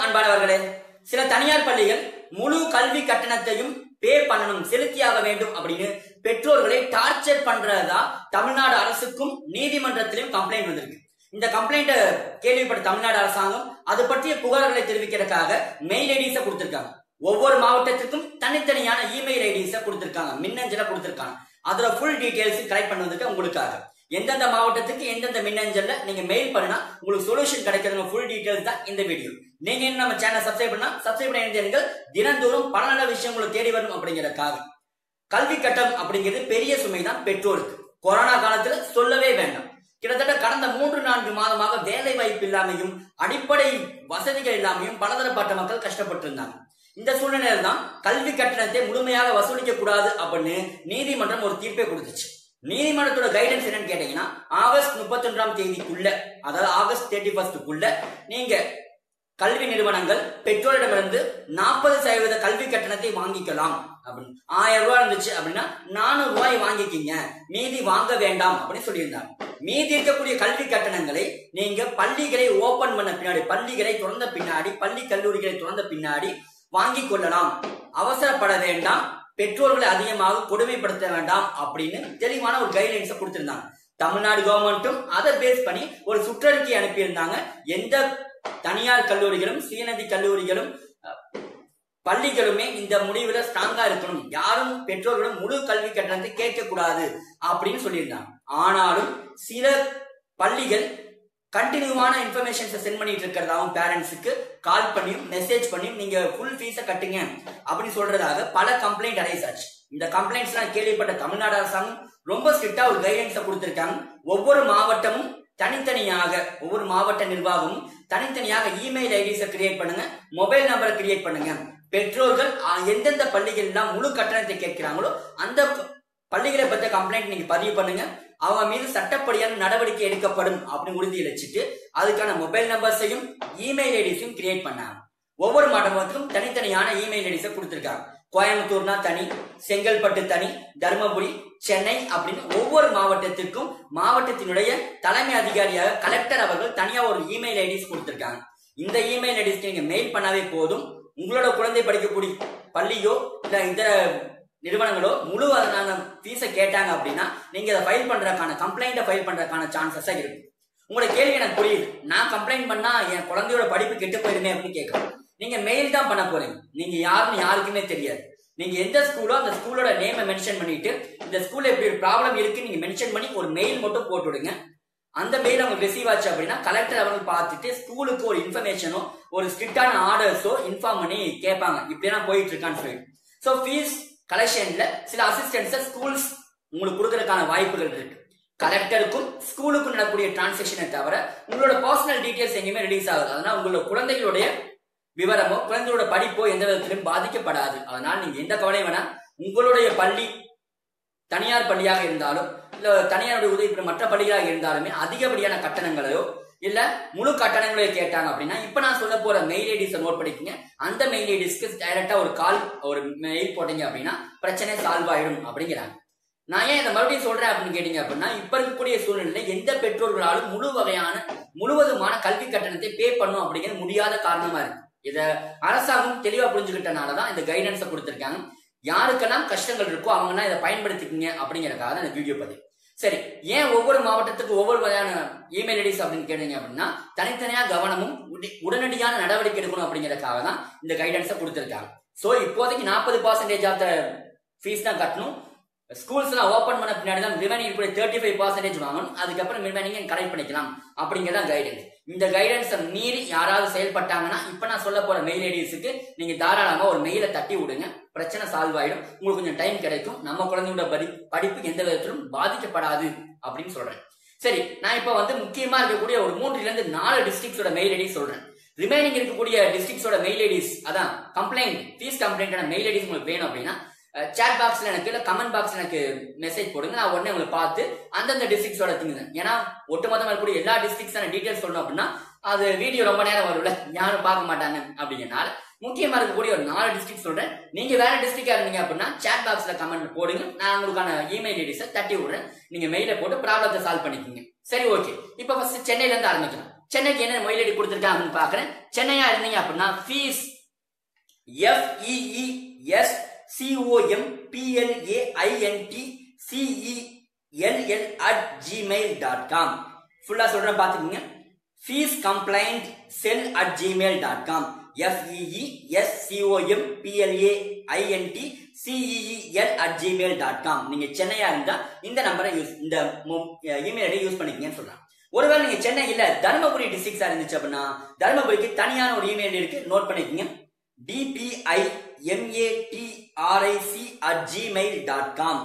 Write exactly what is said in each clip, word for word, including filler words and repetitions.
அன்பானவர்களே, சில தனியார் பள்ளிகள் முழு கல்வி கட்டணத்தையும் பே பண்ணணும், செலுத்தியாக வேண்டும் அப்படின்னு பெற்றோர்களை டார்ச்சர் பண்றதா தமிழ்நாடு அரசுக்கும் நீதிமன்றத்திலும் கம்ப்ளைண்ட் வந்திருக்கு. இந்த கம்ப்ளைண்ட கேள்விப்பட்ட தமிழ்நாடு அரசாங்கம் அது பற்றிய புகார்களை தெரிவிக்கிறதுக்காக மெயில் ஐடிஸ கொடுத்திருக்காங்க. ஒவ்வொரு மாவட்டத்திற்கும் தனித்தனியான இமெயில் ஐடிஸ கொடுத்திருக்காங்க, மின்னஞ்சல கொடுத்திருக்காங்க. அதோட ஃபுல் டீடைல்ஸ் கலெக்ட் பண்ணுவதற்கு உங்களுக்காக எந்தெந்த மாவட்டத்துக்கு எந்தெந்த மின்னஞ்சல்ல நீங்க மெயில் பண்ணா உங்களுக்கு சொல்யூஷன் கிடைக்கிறதுங்க ஃபுல் டீடைல்ஸ் தான் இந்த வீடியோ. நீங்க இன்னும் நம்ம சேனல் சப்ஸ்கிரைப் பண்ணா சப்ஸ்கிரைப் பண்ண இணைந்தீர்கள். தினந்தோறும் பல நல்ல விஷயம் உங்களுக்கு தேடி வரும் அப்படிங்கிறதுக்காக. கல்வி கட்டணம் அப்படிங்கிறது பெரிய சுமை தான் பெற்றோருக்கு. கொரோனா காலத்துல சொல்லவே வேண்டாம். கிட்டத்தட்ட கடந்த மூன்று நான்கு மாதமாக வேலை வாய்ப்பு இல்லாமையும் அடிப்படை வசதிகள் இல்லாமையும் பலதரப்பட்ட மக்கள் கஷ்டப்பட்டு இருந்தாங்க. இந்த சூழ்நிலையில தான் கல்வி கட்டணத்தை முழுமையாக வசூலிக்க கூடாது அப்படின்னு நீதிமன்றம் ஒரு தீர்ப்பை கொடுத்துச்சு. நீதிமன்றத்தோட கைடன்ஸ் என்னன்னு கேட்டீங்கன்னா, ஆகஸ்ட் முப்பத்தி ஒன்றாம் தேதிக்குள்ள, அதாவது ஆகஸ்ட் தேர்ட்டி ஃபர்ஸ்டுக்குள்ள நீங்க கல்வி நிறுவனங்கள் பெற்றோரிடமிருந்து நாற்பது சதவீத கல்வி கட்டணத்தை வாங்கிக்கலாம் அப்படின்னு. ஆயிரம் ரூபாய் இருந்துச்சு அப்படின்னா நானூறு ரூபாய் வாங்கிக்கிங்க, மீதி வாங்க வேண்டாம் அப்படின்னு சொல்லியிருந்தாங்க. மீதி இருக்கக்கூடிய கல்வி கட்டணங்களை நீங்க பள்ளிகளை ஓபன் பண்ண பின்னாடி, பள்ளிகளை திறந்த பின்னாடி, பள்ளி கல்லூரிகளை திறந்த பின்னாடி வாங்கி கொள்ளலாம், அவசரப்பட வேண்டாம், பெற்றோர்களை அதிகமாக கொடுமைப்படுத்த வேண்டாம் அப்படின்னு தெளிவான ஒரு கைட்லைன்ஸை கொடுத்திருந்தாங்க. தமிழ்நாடு கவர்மெண்ட்டும் அதை பேஸ் பண்ணி ஒரு சுற்றறிக்கை அனுப்பியிருந்தாங்க. எந்த தனியார் கல்லூரிகளும் சுயநிதி கல்லூரிகளும் பள்ளிகளுமே இந்த முடிவுல ஸ்ட்ராங்கா இருக்கணும், யாரும் பெற்றோர்களும் முழு கல்வி கட்டணத்தை கேட்க கூடாது அப்படின்னு சொல்லியிருந்தாங்க. ஆனாலும் சில பள்ளிகள் கண்டினியூவான இன்ஃபர்மேஷன்ஸை சென்ட் பண்ணிட்டு இருக்கிறதாவும் பேரண்ட்ஸுக்கு கால் பண்ணியும் மெசேஜ் பண்ணியும் நீங்க ஃபுல் ஃபீஸை கட்டுங்க அப்படின்னு சொல்றதாக பல கம்ப்ளைண்ட் அரைஸ் ஆச்சு. இந்த கம்ப்ளைண்ட்ஸ் எல்லாம் கேள்விப்பட்ட தமிழ்நாடு அரசாங்கம் ரொம்ப ஸ்ட்ரிக்டா ஒரு கைடன்ஸை கொடுத்திருக்காங்க. ஒவ்வொரு மாவட்டமும் தனித்தனியாக, ஒவ்வொரு மாவட்ட நிர்வாகமும் தனித்தனியாக இமெயில் ஐடிஸை கிரியேட் பண்ணுங்க, மொபைல் நம்பரை கிரியேட் பண்ணுங்க. பெற்றோர்கள் எந்தெந்த பள்ளிகள் எல்லாம் முழு கட்டணத்தை கேட்கிறாங்களோ அந்த பள்ளிகளை பற்றிய கம்ப்ளைண்ட் நீங்க பதிவு பண்ணுங்க, அவங்க மீது சட்டப்படியான நடவடிக்கை எடுக்கப்படும் அப்படின்னு உறுதியளிச்சுட்டு அதுக்கான மொபைல் நம்பர்ஸையும் இமெயில் ஐடிஸையும் கிரியேட் பண்ணாங்க. ஒவ்வொரு மாவட்டத்துக்கும் தனித்தனியான இமெயில் ஐடிஸை கொடுத்திருக்காங்க. கோயம்புத்தூர்னா தனி, செங்கல்பட்டு தனி, தருமபுரி, சென்னை அப்படின்னு ஒவ்வொரு மாவட்டத்திற்கும் மாவட்டத்தினுடைய தலைமை அதிகாரியாக கலெக்டர் அவர்கள் தனியா ஒரு இமெயில் ஐடிஸ் கொடுத்திருக்காங்க. இந்த இமெயில் ஐடிஸ்க்கு நீங்க மெயில் பண்ணாவே போதும். உங்களோட குழந்தை படிக்கக்கூடிய பள்ளியோ இல்ல இதர நிறுவனங்களோ முழு அதனால ஃபீஸை கேட்டாங்க அப்படின்னா நீங்க அதை ஃபைல் பண்றதுக்கான கம்ப்ளைண்ட்டை ஃபைல் பண்றதுக்கான சான்சஸா இருக்கு. உங்களோட கேள்வி எனக்கு புரியுது, நான் கம்ப்ளைண்ட் பண்ணா என் குழந்தையோட படிப்பு கெட்டு போயிடுமே அப்படின்னு கேட்கலாம். நீங்க மெயில் தான் பண்ண போறீங்க, நீங்க யாருன்னு யாருக்குமே தெரியாது. நீங்க எந்த ஸ்கூலோ அந்த ஸ்கூலோட நேமை மென்ஷன் பண்ணிட்டு இந்த ஸ்கூல்ல இப்படி ஒரு ப்ராப்ளம் இருக்கு நீங்க மென்ஷன் பண்ணி ஒரு மெயில் மட்டும் போட்டு விடுங்க. அந்த மெயில் அவங்க ரிசீவ் ஆச்சு அப்படின்னா கலெக்டர் அவர்கள் பார்த்துட்டு ஸ்கூலுக்கு ஒரு இன்ஃபர்மேஷனோ ஒரு ஸ்ட்ரிக்டான ஆர்டர்ஸோ இன்ஃபார்ம் பண்ணி கேட்பாங்க, இப்படியெல்லாம் போயிட்டு இருக்கான்னு சொல்லி. ஸோ ஃபீஸ் கலெக்ஷன்ல சில அசிஸ்டன்ஸை ஸ்கூல்ஸ் உங்களுக்கு கொடுக்கறதுக்கான வாய்ப்புகள் இருக்கு. கலெக்டருக்கும் ஸ்கூலுக்கும் நடக்கக்கூடிய டிரான்சாக்ஷனை தவிர உங்களோட பர்சனல் டீடைல்ஸ் எங்கேயுமே ரிலீஸ் ஆகுது. அதனால உங்களோட குழந்தைகளுடைய விவரமோ குழந்தையோட படிப்போ எந்த விதத்திலும் பாதிக்கப்படாது. அதனால நீங்க எந்த கவலையும் வேணா, உங்களுடைய பள்ளி தனியார் பள்ளியாக இருந்தாலும் இல்ல தனியாருடைய உதவி பெறும் மற்ற பள்ளிகளாக இருந்தாலுமே அதிகப்படியான கட்டணங்களையோ இல்ல முழு கட்டணங்களையோ கேட்டாங்க அப்படின்னா இப்ப நான் சொல்ல போற மெயில் ஐடிஸை நோட் பண்ணிக்கங்க. அந்த மெயில் ஐடிஸ்க்கு டைரக்டா ஒரு கால் ஒரு மெயில் போட்டீங்க அப்படின்னா பிரச்சனை சால்வ் ஆயிடும் அப்படிங்கிறாங்க. நான் ஏன் இதை மறுபடியும் சொல்றேன் அப்படின்னு கேட்டீங்க அப்படின்னா, இப்ப இருக்கக்கூடிய சூழ்நிலை எந்த பெற்றோர்களாலும் முழு வகையான முழுவதுமான கல்வி கட்டணத்தை பே பண்ணும் அப்படிங்கிறது முடியாத காரணமா இருக்கு. இத அரசாங்கம் தெளிவா புரிஞ்சுக்கிட்டனாலதான் இந்த கைடன்ஸை கொடுத்திருக்காங்க. யாருக்கெல்லாம் கஷ்டங்கள் இருக்கோ அவங்க இதை பயன்படுத்திக்கிங்க அப்படிங்கறதுக்காக தான் இந்த வீடியோ பதிவு. சரி, ஏன் ஒவ்வொரு மாவட்டத்துக்கு ஒவ்வொரு வகையான இமெயில் ஐடிஸ் அப்படின்னு கேட்டீங்க அப்படின்னா தனித்தனியா கவனமும் உடனடியான நடவடிக்கை எடுக்கணும் அப்படிங்கறதுக்காக தான் இந்த கைடன்ஸை கொடுத்திருக்காங்க. சோ இப்போதைக்கு நாற்பது பர்சன்டேஜ் ஆஃப் த ஃபீஸ் தான் கட்டணும். ஸ்கூல்ஸ் எல்லாம் ஓபன் பண்ண பின்னாடி தான் ரிமைனிங் கூட தேர்ட்டி ஃபைவ் பர்சன்டேஜ் வாங்கணும். அதுக்கப்புறம் ரிமைனிங் கலெக்ட் பண்ணிக்கலாம் அப்படிங்கிறதா கைடன்ஸ். இந்த கைடன்ஸை மீறி யாராவது செயல்பட்டாங்கன்னா இப்ப நான் சொல்ல போற மெயில் ஐடிஸுக்கு நீங்க தாராளமா ஒரு மெயிலை தட்டி விடுங்க, பிரச்சனை சால்வ் ஆயிடும், உங்களுக்கு கொஞ்சம் டைம் கிடைக்கும், நம்ம குழந்தையோட படி படிப்பு எந்த விதத்திலும் பாதிக்கப்படாது அப்படின்னு சொல்றேன். சரி, நான் இப்ப வந்து முக்கியமா இருக்கக்கூடிய ஒரு மூன்றுல இருந்து நாலு டிஸ்ட்ரிக்ட்ஸோட மெயில் ஐடி சொல்றேன். ரிமைனிங் இருக்கக்கூடிய டிஸ்ட்ரிக்ட்ஸோட மெயில் ஐடிஸ், அதான் கம்ப்ளைண்ட் ஃபீஸ் கம்ப்ளைண்டான மெயில் ஐடிஸ் உங்களுக்கு வேணும் அப்படின்னா சாட் பாக்ஸ்ல எனக்கு இல்ல கமெண்ட் பாக்ஸ்ல எனக்கு மெசேஜ் போடுங்க. நான் உடனே உங்களை பார்த்து அந்தந்த டிஸ்ட்ரிக்ட்ஸோட திங்க. ஏன்னா ஒட்டுமொத்தமா இருக்கக்கூடிய எல்லா டிஸ்ட்ரிக்ட்ஸான டீடைல்ஸ் சொல்லணும் அப்படின்னா அது வீடியோ ரொம்ப நேரம் வரும்ல, யாரும் பார்க்க மாட்டாங்க. அப்படிங்கிறனால முக்கியமா இருக்கக்கூடிய ஒரு நாலு டிஸ்ட்ரிக்ட் சொல்றேன். நீங்க வேற டிஸ்ட்ரிக்டா இருந்தீங்க அப்படின்னா சாட் பாக்ஸ்ல கமெண்ட் போடுங்க, நான் உங்களுக்கான இமெயில் ஐடிஸை தட்டி விடுறேன். நீங்க மெயில போட்டு ப்ராப்ளத்தை சால்வ் பண்ணிக்கோங்க. சரி, ஓகே. இப்ப ஃபர்ஸ்ட் சென்னையில இருந்து ஆரம்பிக்கலாம். சென்னைக்கு என்ன மெயில் ஐடி கொடுத்துருக்காங்க அப்படின்னு பாக்குறேன். சென்னையா இருந்தீங்க அப்படின்னா fees F E E S C O M P L A I N T C E L L at Gmail dot com. ஃபுல்லா சொல்றேன் பாத்துக்கோங்க. Fees complaint cell at Gmail dot com. F E E S C O M P L A I N T C E L at Gmail dot com. நீங்க சென்னையா இருந்தா இந்த நம்பரை யூஸ் இந்த இமெயில் ஐடி யூஸ் பண்ணிக்கங்கன்னு சொல்றாங்க. ஒருவேளை நீங்க சென்னை இல்ல தர்மபுரி டிஸ்ட்ரிக்டா இருந்துச்சு அப்படின்னா தர்மபுரிக்கு தனியான ஒரு இமெயில் இருக்கு, நோட் பண்ணிக்கங்க. DPIMATRIC at Gmail dot com.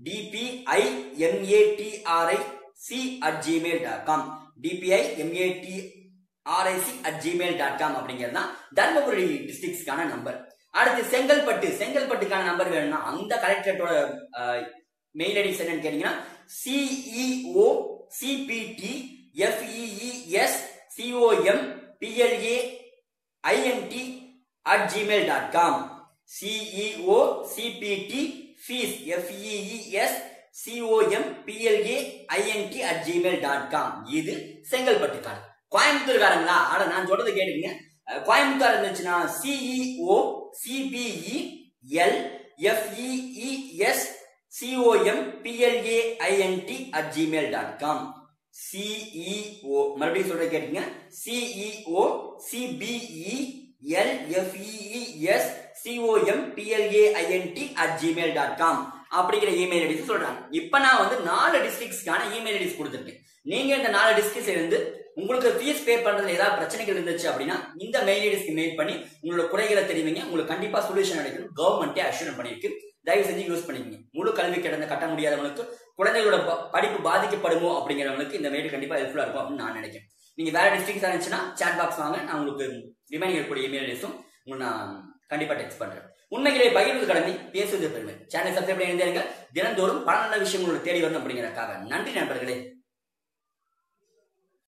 DPIMATRIC at Gmail dot com. DPIMATRIC at Gmail dot com அப்படிங்கிறது தான் தர்மபுரி டிஸ்ட்ரிக்ட்ஸ்க்கான நம்பர். அடுத்து செங்கல்பட்டு, செங்கல்பட்டுக்கான நம்பர் வேணும்னா அந்த கலெக்டரேட்டோட மெயில் ஐடி என்னன்னு கேட்டீங்கன்னா CEO C P T F E E S C O M P L A I N T at Gmail dot com. CEO C P T fees F E E S C O M P L A I N T at Gmail dot com. இது செங்கல்பட்டுக்கான. கோயம்புத்தூர்காரங்களா, ஆட நான் சொல்றது கேட்டுக்கங்க. கோயம்புத்தூர் இருந்துச்சுன்னா CEO C B E L F E E S C O M P L A I N T at Gmail dot com. CEO மறுபடியும் சொல்ற கேட்டுங்க. CEO C B E L F E E S C O M P L A I N T at Gmail dot com அப்படிங்கிற இமெயில் ஐடி சொல்றாங்க. இப்ப நான் வந்து நாலு டிஸ்ட்ரிக்ட்ஸ்க்கான இமெயில் ஐடிஸ் கொடுத்துருக்கேன். நீங்க இந்த நாலு டிஸ்ட்ரிக்ட்ஸ் இருந்து உங்களுக்கு ஃபீஸ் பே பண்றதுல ஏதாவது பிரச்சனைகள் இருந்துச்சு அப்படின்னா இந்த மெயில் ஐடிஸ்க்கு மெயில் பண்ணி உங்களோட குறைகளை தெரிவிங்க. உங்களுக்கு கண்டிப்பா சொல்யூஷன் கிடைக்கும். கவர்மெண்டே அஷ்யூர் பண்ணிருக்கு. தயவு செஞ்சு யூஸ் பண்ணிக்கங்க. முழு கல்வி கடந்த கட்ட முடியாதவங்களுக்கு, குழந்தைகளோட படிப்பு பாதிக்கப்படுமோ அப்படிங்கிறவங்களுக்கு இந்த மெயில் கண்டிப்பா ஹெல்ப்ஃபுல்லா இருக்கும் அப்படின்னு நான் நினைக்கிறேன். நீங்க வேற டிஸ்ட்ரிக்ட் இருந்துச்சுன்னா சாட் பாக்ஸ் வாங்க, நான் உங்களுக்கு ரிமைனிங் இருக்கக்கூடிய இமெயில் ஐடிஸும் உங்களுக்கு நான் கண்டிப்பா டெக்ஸ்ட் பண்றேன். உண்மைகளை பகிர்ந்து கடமை, பேசுவது பெருமை. சேனல் சப்ஸ்கிரைப் பண்ணி தினந்தோறும் பல நல்ல விஷயங்களோட தேடி வரணும் அப்படிங்கிறதுக்காக நன்றி நண்பர்களே.